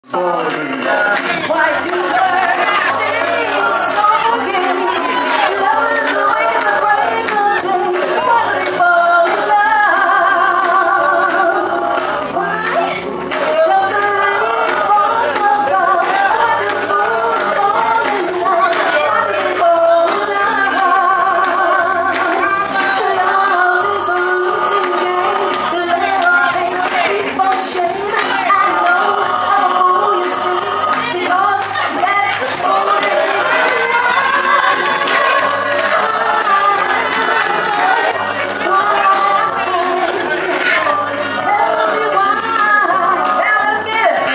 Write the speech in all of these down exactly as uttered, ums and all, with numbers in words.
Why do birds sing so gay? Love is awake at the break of day. Why do they fall in love? Why does the rain fall above? Why do birds fall in love? Why do they fall in love? Love is a losing game. Love can't be for shame. I know I'm a fool, you see, because that fool is tell me why. Now let's get it.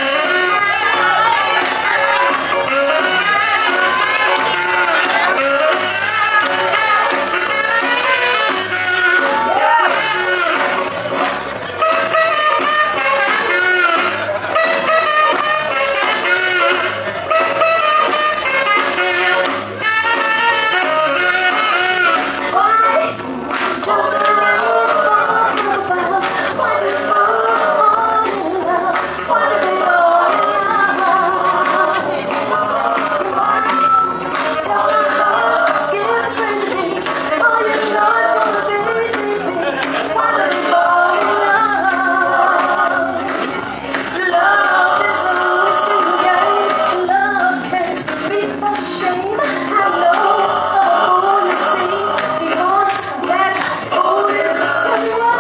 Why does the rain fall above? Why do birds fall in love? Why do they fall in love? Why does my heart skip crazy beat? All you know is gonna be repeat. Why do they fall in love? Love is a losing game. Love can't be for shame. I know I'm a fool, you see, because that fool is the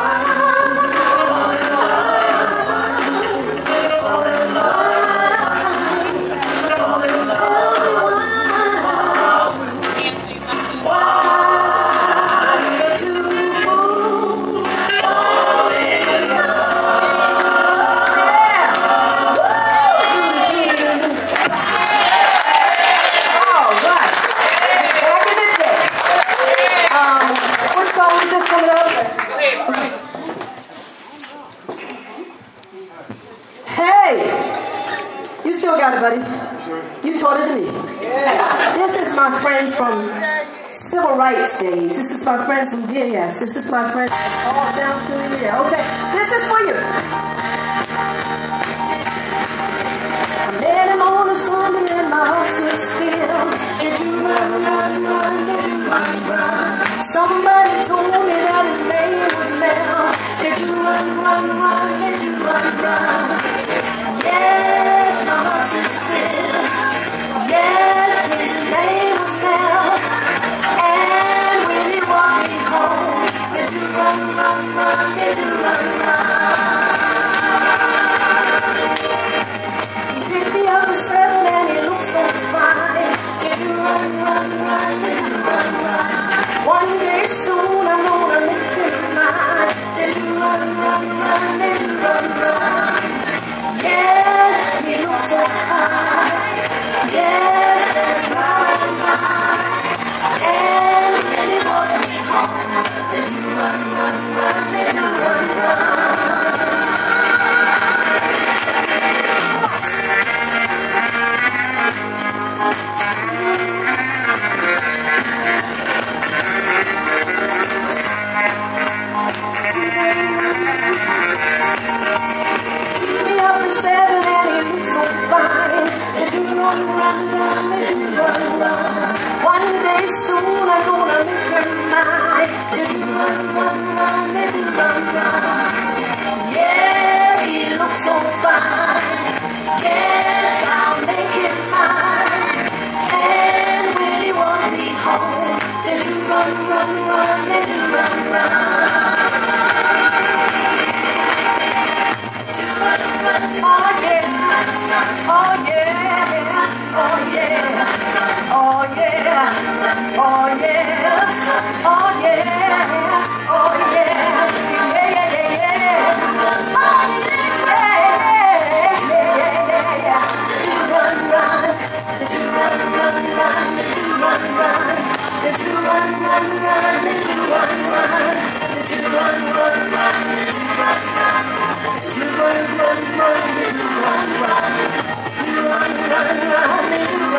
Hey, you still got it, buddy. You taught it to me. This is my friend from Civil Rights Days. This is my friend from D A S. This is my friend all down through here. Okay, this is for you. I met him on a Sunday and my heart stood still. Did you run, run, run? Did you run, run? Somebody told me that his name was Mel. Did you run, run, run? Did you run, run? Yes, my heart stood still. Yes, his name was Mel. And when he walked me home, did you run, run, run? Did you run, run? He picked me up at seven and he looked so fine. Did you run, run, run? Did you run, run? One day soon I'm gonna make him mine. Did you run, run, run? Did you run, run? Yes, he looks so high. Yes, that's right. And when he walked me home, did you run, run, run? Did you run, run? Me up at seven and he looked so fine. Did you run, run, run? Did you run, run? One day soon I'm gonna make him mine. Did you run, run, run? Did you run, run? Yes, he looks so fine. Yes, I'll make him mine. And when he walked me home, did you run, run, run? Did you run, run? Oh yeah, oh yeah, oh yeah, oh yeah, oh yeah, oh yeah, oh yeah, yeah, yeah, yeah, yeah, oh yeah, yeah, yeah, yeah. Did you run, run? Did you run, run, run? Did you run, run? Did you run, run, run? Did you run, run? Did you run, run, run? Did you run, run? Did you run, run, run? Did you run, run? Did you run, run, run? Did you run?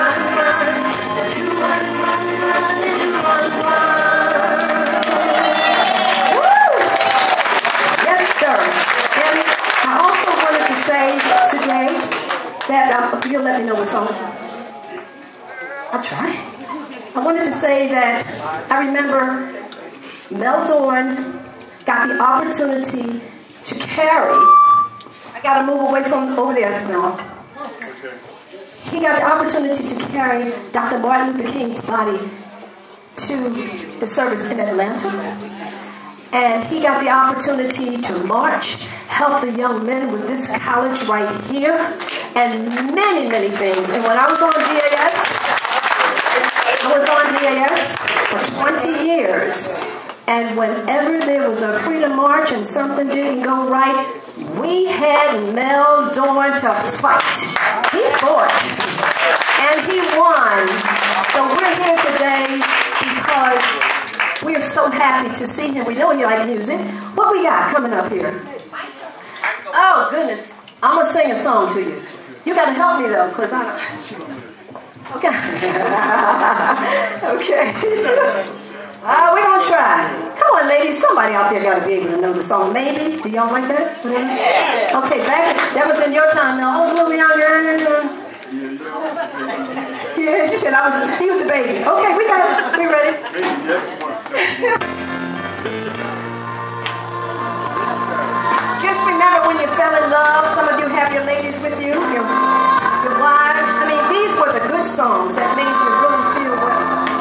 that, uh, you'll let me know what song. I'll try. I wanted to say that I remember Mel Dorn got the opportunity to carry. I got to move away from over there now. He got the opportunity to carry Doctor Martin Luther King's body to the service in Atlanta. And he got the opportunity to march, help the young men with this college right here, and many, many things. And when I was on D A S, I was on D A S for twenty years. And whenever there was a freedom march and something didn't go right, we had Mel Dorn to fight. He fought. And he won. So we're here today because we're so happy to see him. We know you like music. What we got coming up here? Oh, goodness. I'm going to sing a song to you. You got to help me, though, because I don't... Okay. Okay. Uh, we're going to try. Come on, ladies. Somebody out there got to be able to know the song. Maybe. Do y'all like that? Yeah. Okay, back. That was in your time, now. I was a little younger. Yeah, he said I was, he was the baby. Okay, we got it. We ready? Just remember when you fell in love, some of you have your ladies with you, your, your wives. I mean, these were the good songs that made you really feel well.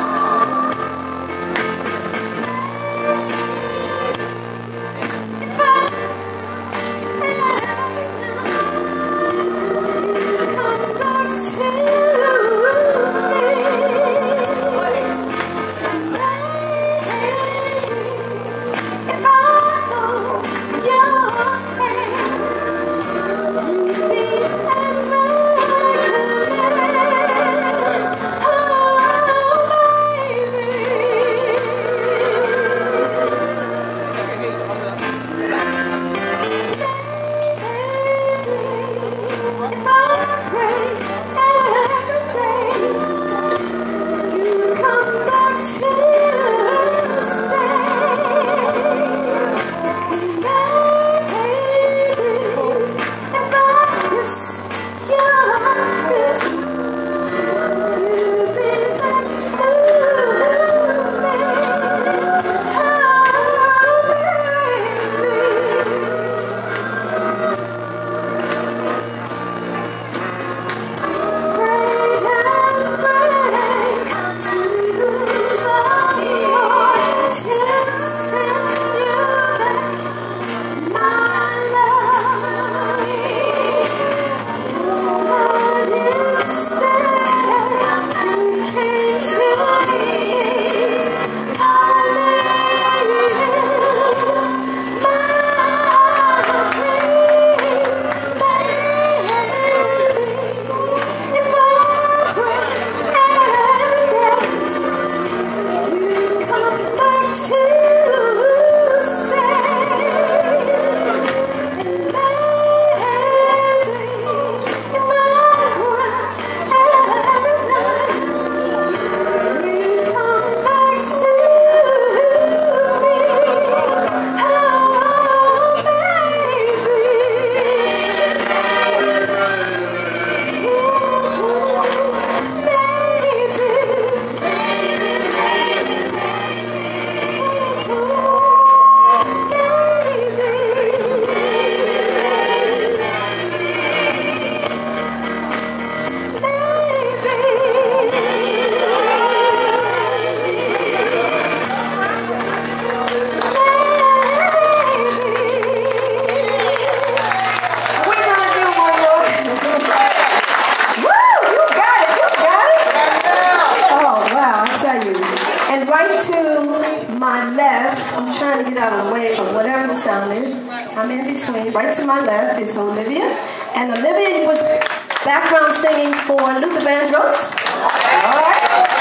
Right to my left is Olivia, and Olivia was background singing for Luther Vandross. All right.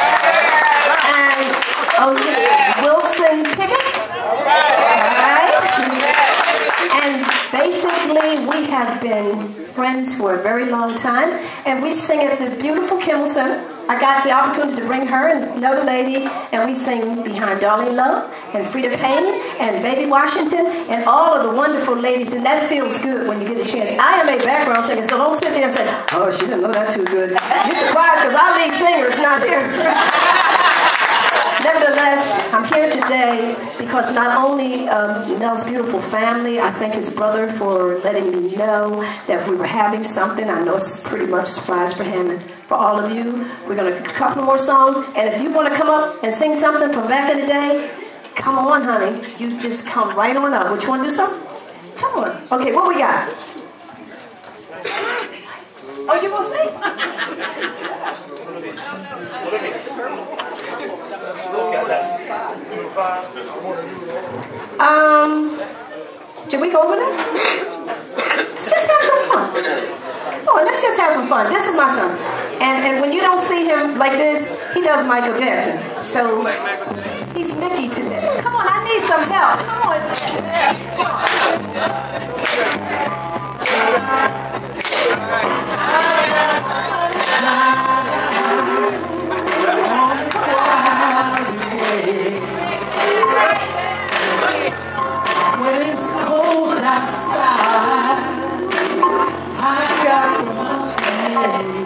And Olivia Wilson Pickett. All right. And basically, we have been friends for a very long time, and we sing at the beautiful Kimmel Center. I got the opportunity to bring her and another lady, and we sing behind Darlene Love and Frida Payne and Baby Washington and all of the wonderful ladies, and that feels good when you get a chance. I am a background singer, so don't sit there and say, oh, she didn't know that too good. You're surprised because our lead singer is not here. Nevertheless, I'm here today because not only um, Mel's beautiful family, I thank his brother for letting me know that we were having something. I know it's pretty much a surprise for him and for all of you. We're going to do a couple more songs, and if you want to come up and sing something from back in the day, come on, honey. You just come right on up. What, you want to do something? Come on. Okay, what we got? Oh, you going to sing? Um, should we go over there? Let's just have some fun. Oh, let's just have some fun. This is my son. And and when you don't see him like this, he does Michael Jackson. So he's Mickey today. Come on, I need some help. Come When it's cold outside, I got one.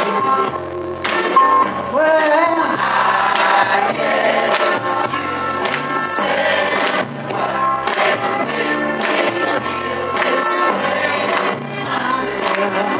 Well, I guess you said what can make me feel this way. I'm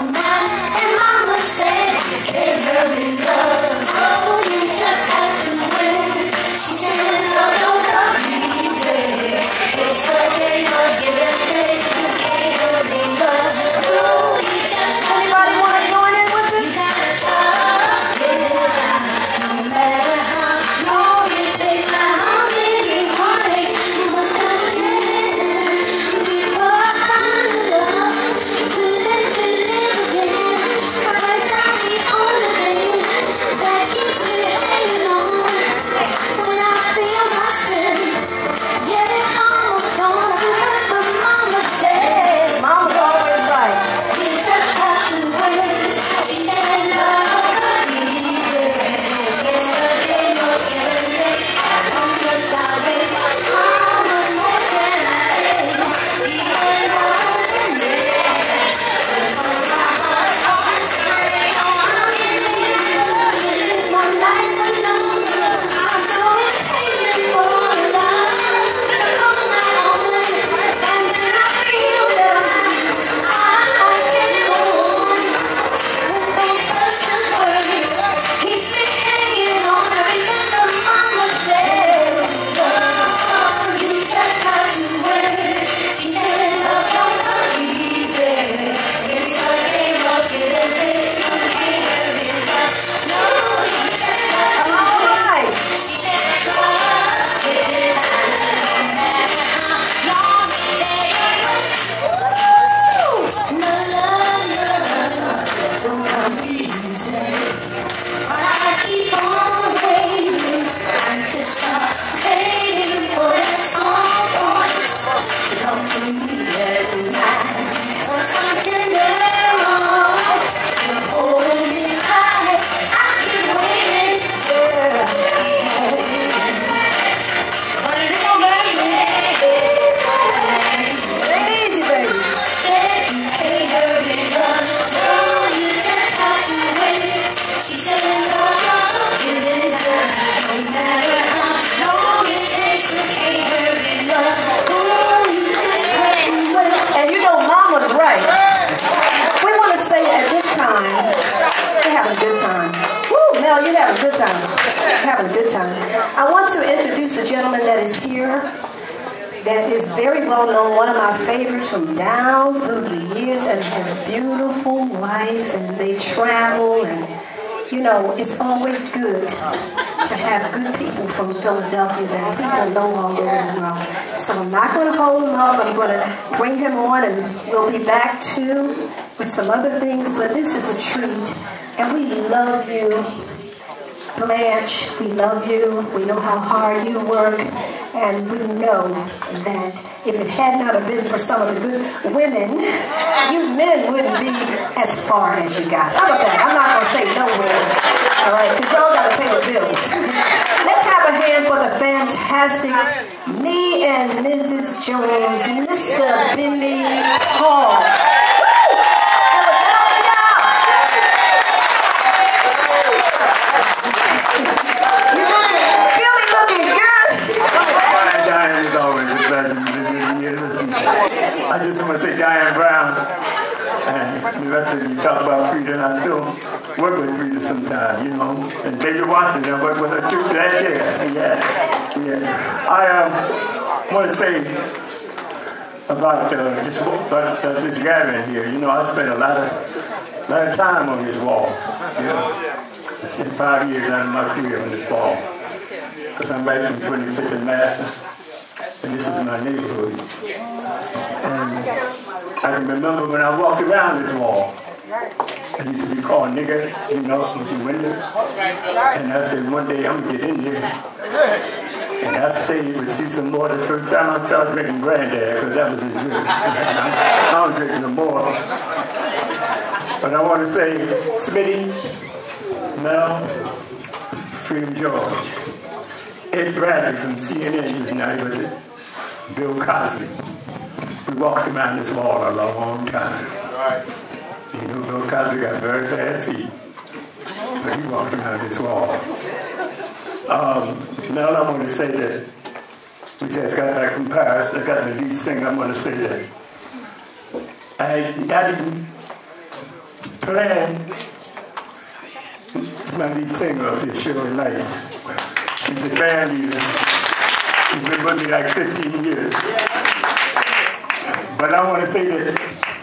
Someone for mine, and mama said you can't hurry love. Oh, you just have to that is very well known, one of my favorites from down through the years, and has beautiful wife, and they travel, and you know, it's always good to have good people from Philadelphia and people know all over the world. So I'm not going to hold him up. I'm going to bring him on, and we'll be back too with some other things, but this is a treat, and we love you. Blanche, we love you. We know how hard you work, and we know that if it had not have been for some of the good women, you men wouldn't be as far as you got. How about that? I'm not going to say nowhere, all right, because y'all got to pay the bills. Let's have a hand for the fantastic me and Missus Jones, Mister Billy Hall. I just want to say Diane Brown and the rest of you talk about Frida, and I still work with Frida sometimes, you know. And David Washington, I work with her too last year. Yeah, yeah. I um, want to say about uh, this about, uh, this gathering here. You know, I spent a lot of lot of time on this wall. You know, in five years out of my career on this wall, because I'm right from twenty-fifth and Master. And this is my neighborhood. And I can remember when I walked around this wall, I used to be called nigger, you know, with the window. And I said, one day I'm gonna get in here. And I stayed with Cecil more the first time I started drinking Granddad, because that was his drink. I don't drink no more. But I want to say, Smitty, Mel, Freedom George, Ed Bradley from C N N, who's now here with us, Bill Cosby. We walked around this wall a long time. You know, Bill Cosby got very bad feet, but he walked around this wall. Um, now I want to say that we just got back from Paris. I got the lead singer. I want to say that I didn't plan. My lead singer up here, Shirley Nice. She's a band leader. She's been with me like fifteen years. But I want to say that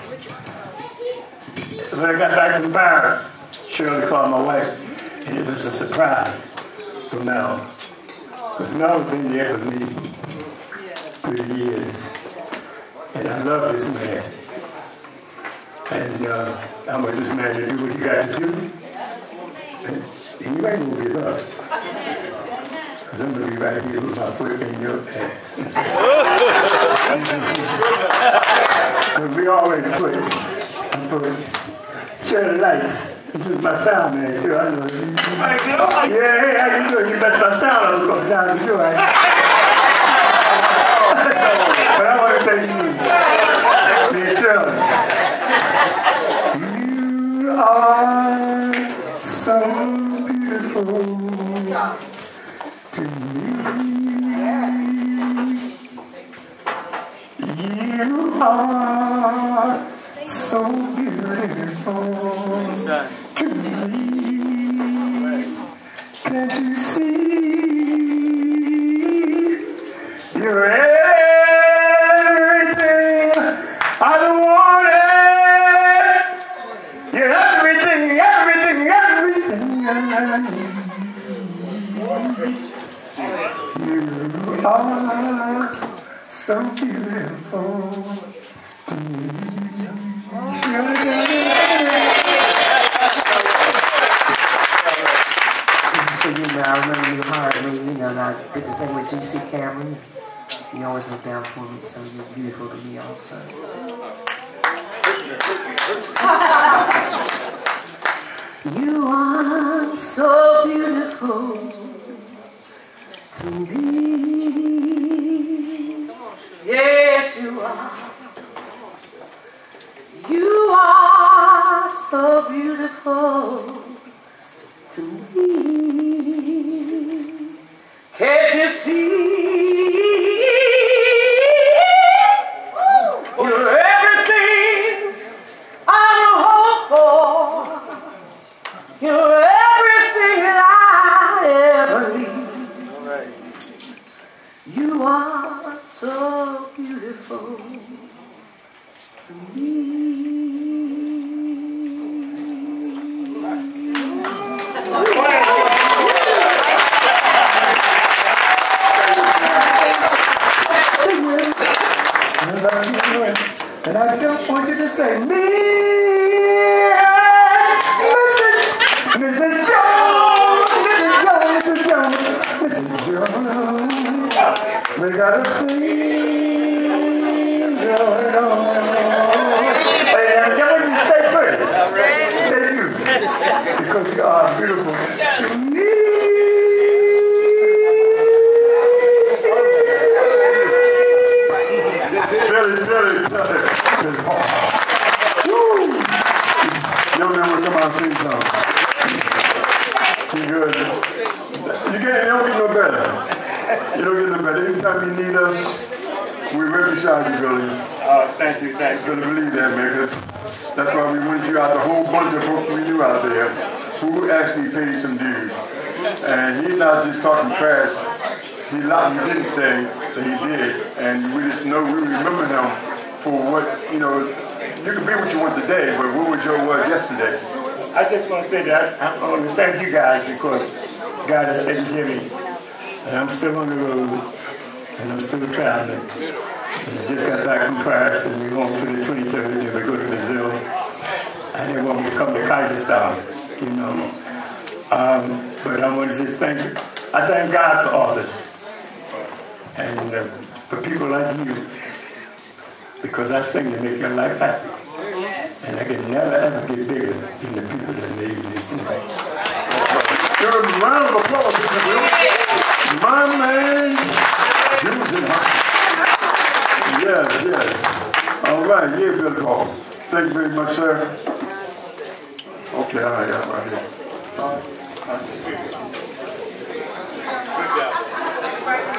when I got back from Paris, Shirley called my wife, and it was a surprise for Mel. Because Mel's been there for me through the years. And I love this man. And uh, I want this man to do what he got to do. And you ain't gonna give up. Because I'm gonna be right here with my foot in your ass. Because we always put my foot. Share the lights. This is my sound man too. I know. Yeah, hey, how you doing? You messed my sound up sometimes too, right? But I want to say to you, dear Shirley, you are so beautiful to me. You are so beautiful to me. Can't you see? You're everything I wanted. You're everything, everything, everything I need. You are so beautiful to me. So, you know, I remember you hired me, you know, and I did the thing with G C Cameron. You always look down for me, so you're beautiful to me also. You are so beautiful to me. Yes, you are. You are so beautiful to me. Can't you see? You're everything I hope for. You're everything that I ever need. You are so beautiful to me. And I don't want you to say me, Missus Missus Jones, Missus Jones, Missus Jones, Missus Jones. We got a thing going on. Hey, I want you to stay pretty. Stay you. Because you are beautiful to me. Billy, Billy, Billy. Woo! Young man will come out and sing something. You good? You can't, you don't get no better. You don't get no better. Anytime you need us, we're right beside you, Billy. Uh, thank you, thanks. You better believe that, man, because that's why we wanted you out, the whole bunch of folks we knew out there who actually paid some dues. And he's not just talking trash. He lied, he didn't say, but he did. And we just know, we remember him for what, you know, you can be what you want today, but what was your word yesterday? I just want to say that I, I want to thank you guys because God has taken care of me. And I'm still on the road, and I'm still traveling. And I just got back from Paris, and we're going for the twenty-third, and we go to Brazil. And they want me to come to Kazakhstan, you know. Um, but I want to just thank you. I thank God for all this. And uh, for people like you, because I sing to make your life happy. And I can never ever get bigger than the people that made me. Give him a round of applause, if you will. My man, Jimson. Yes, yes. All right, yeah, Bill Paul. Thank you very much, sir. Okay, all right, all right here. All right. Good job.